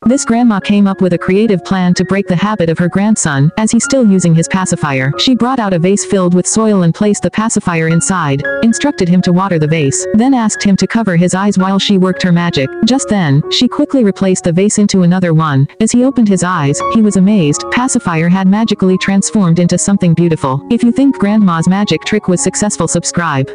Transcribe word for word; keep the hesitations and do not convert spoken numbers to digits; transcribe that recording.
This grandma came up with a creative plan to break the habit of her grandson, as he's still using his pacifier. She brought out a vase filled with soil and placed the pacifier inside, instructed him to water the vase, then asked him to cover his eyes while she worked her magic. Just then, she quickly replaced the vase into another one. As he opened his eyes, he was amazed. Pacifier had magically transformed into something beautiful. If you think grandma's magic trick was successful, subscribe.